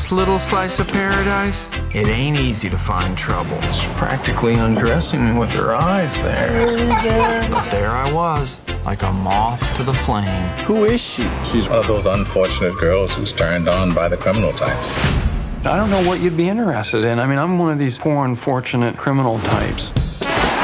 this little slice of paradise, it ain't easy to find trouble. She's practically undressing me with her eyes there. But there I was, like a moth to the flame. Who is she? She's one of those unfortunate girls who's turned on by the criminal types. I don't know what you'd be interested in. I mean, I'm one of these poor, unfortunate criminal types.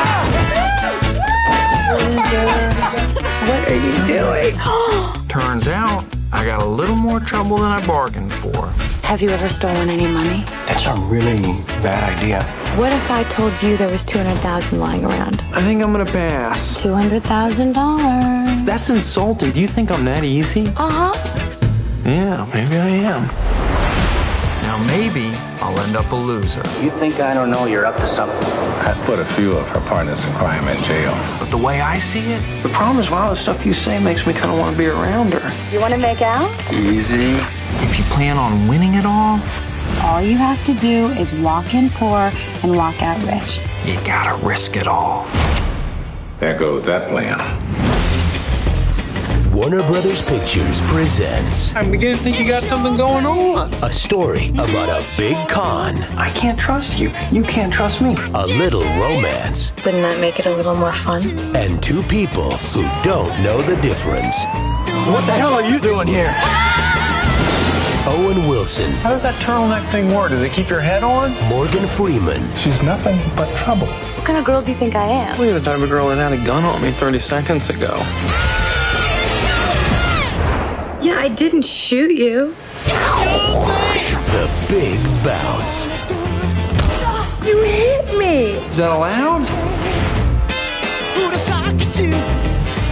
What are you doing? Turns out, I got a little more trouble than I bargained for. Have you ever stolen any money? That's a really bad idea. What if I told you there was $200,000 lying around? I think I'm gonna pass. $200,000. That's insulting. Do you think I'm that easy? Uh-huh. Yeah, maybe I am. Now maybe I'll end up a loser. You think I don't know you're up to something? I've put a few of her partners in crime in jail. But the way I see it, The problem is, wow, the stuff you say makes me kind of want to be around her. You want to make out? Easy. if you plan on winning it all you have to do is walk in poor and walk out rich. you gotta risk it all. There goes that plan. Warner Brothers Pictures presents I'm beginning to think you got something going on. a story about a big con, I can't trust you. You can't trust me. a little romance, Wouldn't that make it a little more fun? and two people who don't know the difference. What the hell are you doing here? Owen Wilson, How does that turtleneck thing work? Does it keep your head on? Morgan Freeman, She's nothing but trouble. What kind of girl do you think I am? You're the type of girl that had a gun on me 30 seconds ago. Yeah, I didn't shoot you. The Big Bounce. You hit me. Is that allowed?